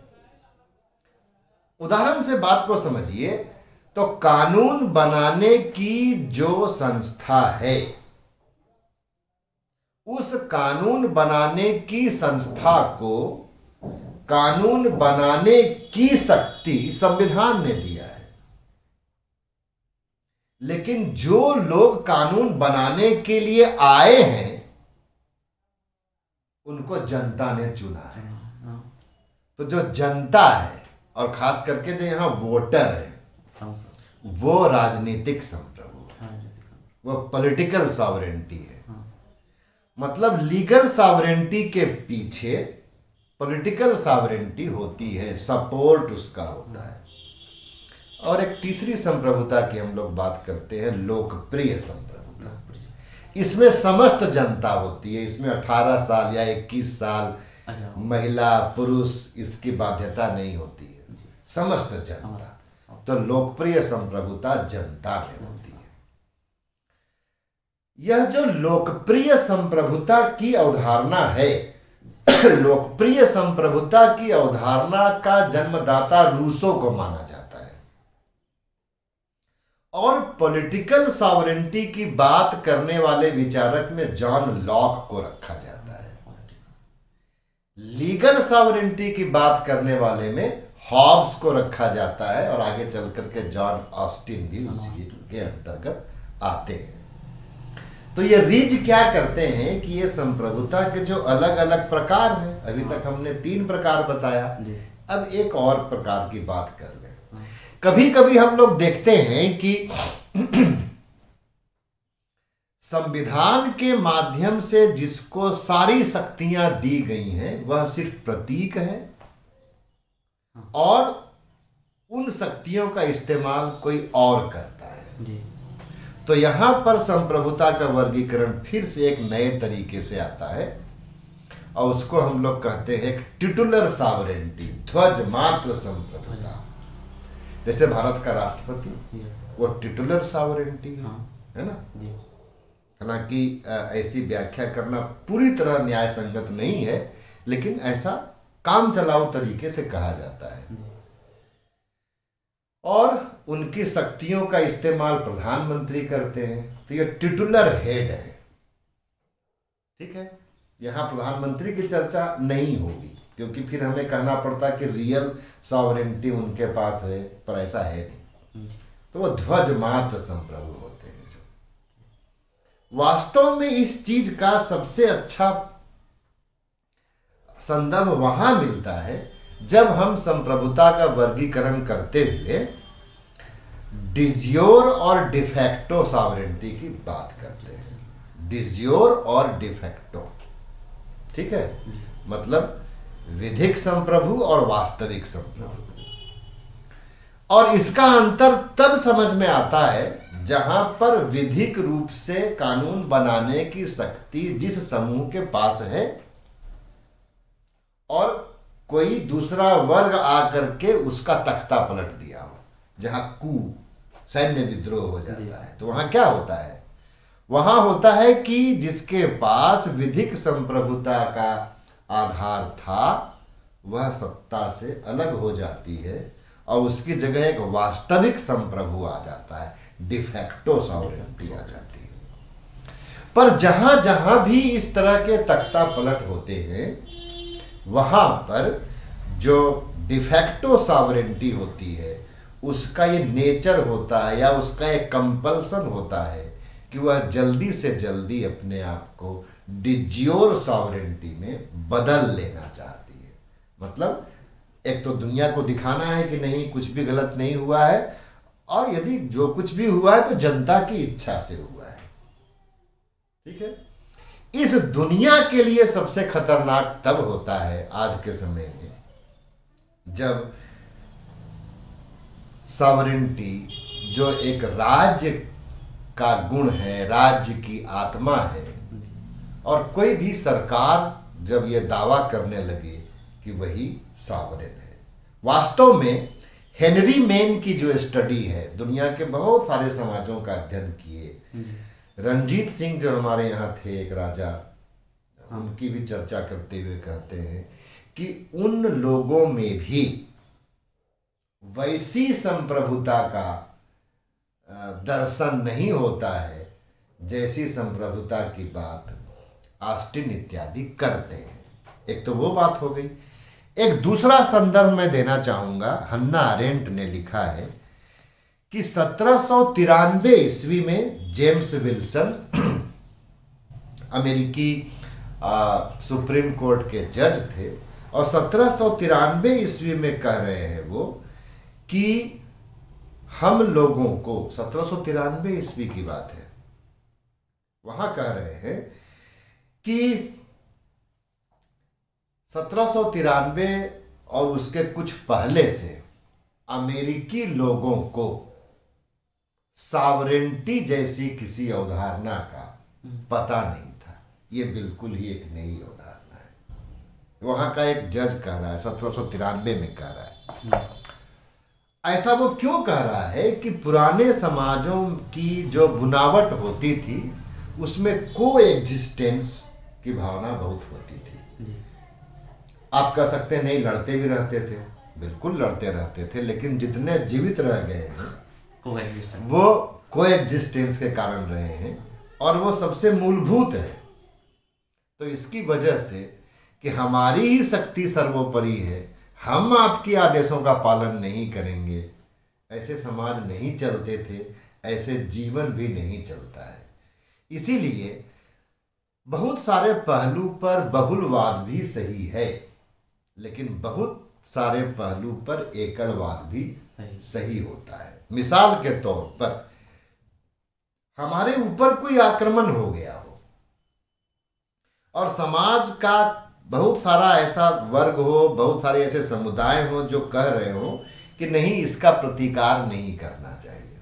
Speaker 2: उदाहरण से बात को समझिए तो कानून बनाने की जो संस्था है, उस कानून बनाने की संस्था को कानून बनाने की शक्ति संविधान ने दिया है। लेकिन जो लोग कानून बनाने के लिए आए हैं उनको जनता ने चुना है। तो जो जनता है, और खास करके जो यहां वोटर है, वो राजनीतिक संप्रभु है, वो पॉलिटिकल सॉवरेनिटी है। मतलब लीगल सॉवरेनिटी के पीछे पॉलिटिकल सॉवरेनिटी होती है, सपोर्ट उसका होता है। और एक तीसरी संप्रभुता की हम लोग बात करते हैं, लोकप्रिय संप्रभुता। इसमें समस्त जनता होती है, इसमें 18 साल या 21 साल महिला पुरुष इसकी बाध्यता नहीं होती है, समस्त जनता। तो लोकप्रिय संप्रभुता जनता में होती है। यह जो लोकप्रिय संप्रभुता की अवधारणा है, लोकप्रिय संप्रभुता की अवधारणा का जन्मदाता रूसो को माना जाता है, और पॉलिटिकल सॉवरेनिटी की बात करने वाले विचारक में जॉन लॉक को रखा जाता है। लीगल सॉवरेनिटी की बात करने वाले में हॉब्स को रखा जाता है, और आगे चल करके जॉन ऑस्टिन भी उसी के अंतर्गत आते हैं। तो ये रीज क्या करते हैं कि ये संप्रभुता के जो अलग अलग प्रकार हैं, अभी तक हमने 3 प्रकार बताया, अब एक और प्रकार की बात कर लें। कभी कभी हम लोग देखते हैं कि संविधान के माध्यम से जिसको सारी शक्तियां दी गई हैं वह सिर्फ प्रतीक है, और उन शक्तियों का इस्तेमाल कोई और करता है। जी। तो यहां पर संप्रभुता का वर्गीकरण फिर से एक नए तरीके से आता है, और उसको हम लोग कहते हैं टिटुलर सॉवरेनिटी, ध्वज मात्र संप्रभुता। जैसे भारत का राष्ट्रपति, वो टिटुलर सॉवरेनिटी है ना। हालांकि ऐसी व्याख्या करना पूरी तरह न्याय संगत नहीं है, लेकिन ऐसा काम चलाऊ तरीके से कहा जाता है। और उनकी शक्तियों का इस्तेमाल प्रधानमंत्री करते हैं, तो ये टिटुलर हेड है। ठीक है, यहां प्रधानमंत्री की चर्चा नहीं होगी, क्योंकि फिर हमें कहना पड़ता कि रियल सॉवरेनिटी उनके पास है, पर ऐसा है नहीं। तो वो ध्वज मात्र संप्रभु होते हैं जो। वास्तव में इस चीज का सबसे अच्छा संदर्भ वहां मिलता है जब हम संप्रभुता का वर्गीकरण करते हुए डिज्योर और डिफेक्टो सॉवरेंटी की बात करते हैं। डिज्योर और डिफेक्टो, ठीक है, मतलब विधिक संप्रभु और वास्तविक संप्रभु। और इसका अंतर तब समझ में आता है जहां पर विधिक रूप से कानून बनाने की शक्ति जिस समूह के पास है और कोई दूसरा वर्ग आकर के उसका तख्ता पलट दिया हो, जहां सैन्य विद्रोह हो जाता है, तो वहां क्या होता है? वहां होता है कि जिसके पास विधिक संप्रभुता का आधार था वह सत्ता से अलग हो जाती है और उसकी जगह एक वास्तविक संप्रभु आ जाता है, डिफेक्टो सॉवरेंटी आ जाती है। पर जहां जहां भी इस तरह के तख्ता पलट होते हैं वहां पर जो डिफेक्टो सॉवरेंटी होती है उसका ये नेचर होता है या उसका एक कंपल्सन होता है कि वह जल्दी से जल्दी अपने आप को डिज्योर सॉवरेंटी में बदल लेना चाहती है। मतलब एक तो दुनिया को दिखाना है कि नहीं, कुछ भी गलत नहीं हुआ है, और यदि जो कुछ भी हुआ है तो जनता की इच्छा से हुआ है, ठीक है। इस दुनिया के लिए सबसे खतरनाक तब होता है आज के समय में जब सॉवरेंटी जो एक राज्य का गुण है, राज्य की आत्मा है, और कोई भी सरकार जब ये दावा करने लगे कि वही सॉवरेन है। वास्तव में हेनरी मेन की जो स्टडी है, दुनिया के बहुत सारे समाजों का अध्ययन किए, रणजीत सिंह जो हमारे यहाँ थे एक राजा, उनकी भी चर्चा करते हुए कहते हैं कि उन लोगों में भी वैसी संप्रभुता का दर्शन नहीं होता है जैसी संप्रभुता की बात ऑस्टिन इत्यादि करते हैं। एक तो वो बात हो गई। एक दूसरा संदर्भ मैं देना चाहूंगा, हन्ना अरेंट ने लिखा है कि 1793 ईस्वी में जेम्स विल्सन अमेरिकी सुप्रीम कोर्ट के जज थे और 1793 ईस्वी में कह रहे हैं वो कि हम लोगों को, 1793 ईस्वी की बात है, वहां कह रहे हैं कि 1793 और उसके कुछ पहले से अमेरिकी लोगों को सॉवरेंटी जैसी किसी अवधारणा का पता नहीं था। ये बिल्कुल ही एक नई अवधारणा है। वहां का एक जज कह रहा है, 1793 में कह रहा है। ऐसा वो क्यों कह रहा है कि पुराने समाजों की जो बुनावट होती थी उसमें को एग्जिस्टेंस की भावना बहुत होती थी जी। आप कह सकते हैं नहीं, लड़ते भी रहते थे, बिल्कुल लड़ते रहते थे, लेकिन जितने जीवित रह गए हैं वो को एग्जिस्टेंस के कारण रहे हैं और वो सबसे मूलभूत है। तो इसकी वजह से कि हमारी ही शक्ति सर्वोपरि है, हम आपके आदेशों का पालन नहीं करेंगे, ऐसे समाज नहीं चलते थे, ऐसे जीवन भी नहीं चलता है। इसीलिए बहुत सारे पहलू पर बहुलवाद भी सही है, लेकिन बहुत सारे पहलू पर एकलवाद भी सही होता है। मिसाल के तौर पर हमारे ऊपर कोई आक्रमण हो गया हो और समाज का बहुत सारा ऐसा वर्ग हो, बहुत सारे ऐसे समुदाय हो जो कह रहे हो कि नहीं, इसका प्रतिकार नहीं करना चाहिए।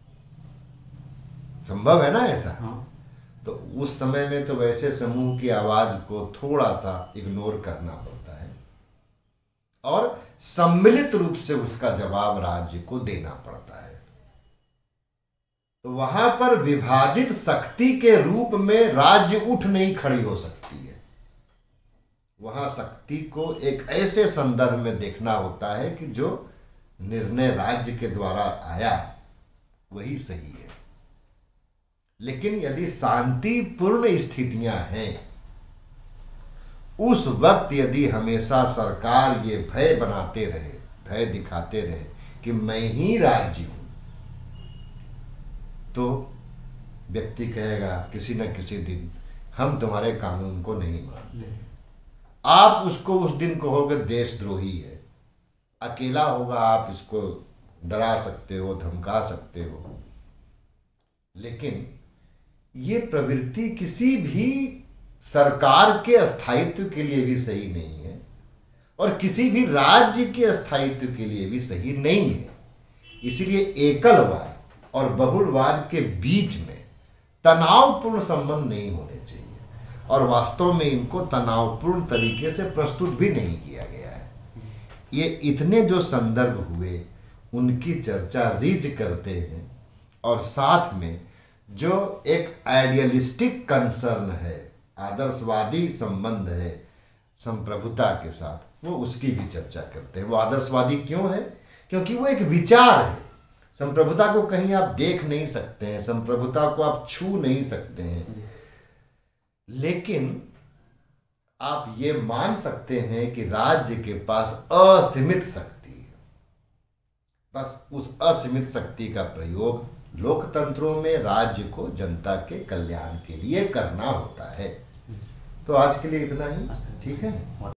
Speaker 2: संभव है ना ऐसा? तो उस समय में तो वैसे समूह की आवाज को थोड़ा सा इग्नोर करना पड़ता है और सम्मिलित रूप से उसका जवाब राज्य को देना पड़ता है। तो वहां पर विभाजित शक्ति के रूप में राज्य उठ नहीं खड़ी हो सकती है। वहां शक्ति को एक ऐसे संदर्भ में देखना होता है कि जो निर्णय राज्य के द्वारा आया वही सही है। लेकिन यदि शांतिपूर्ण स्थितियां हैं, उस वक्त यदि हमेशा सरकार ये भय बनाते रहे, भय दिखाते रहे कि मैं ही राज्य हूं, तो व्यक्ति कहेगा किसी न किसी दिन हम तुम्हारे कानून को नहीं मानते, आप उसको उस दिन कहोगे देशद्रोही है, अकेला होगा आप इसको डरा सकते हो, धमका सकते हो, लेकिन ये प्रवृत्ति किसी भी सरकार के स्थायित्व के लिए भी सही नहीं है और किसी भी राज्य के स्थायित्व के लिए भी सही नहीं है। इसलिए एकलवाद और बहुलवाद के बीच में तनावपूर्ण संबंध नहीं होने चाहिए और वास्तव में इनको तनावपूर्ण तरीके से प्रस्तुत भी नहीं किया गया है। ये इतने जो संदर्भ हुए उनकी चर्चा रिज करते हैं और साथ में जो एक आइडियलिस्टिक कंसर्न है, आदर्शवादी संबंध है संप्रभुता के साथ, वो उसकी भी चर्चा करते हैं। वो आदर्शवादी क्यों है? क्योंकि वो एक विचार है। संप्रभुता को कहीं आप देख नहीं सकते हैं, संप्रभुता को आप छू नहीं सकते हैं, लेकिन आप ये मान सकते हैं कि राज्य के पास असीमित शक्ति है। बस उस असीमित शक्ति का प्रयोग लोकतंत्रों में राज्य को जनता के कल्याण के लिए करना होता है। तो आज के लिए इतना ही, ठीक है।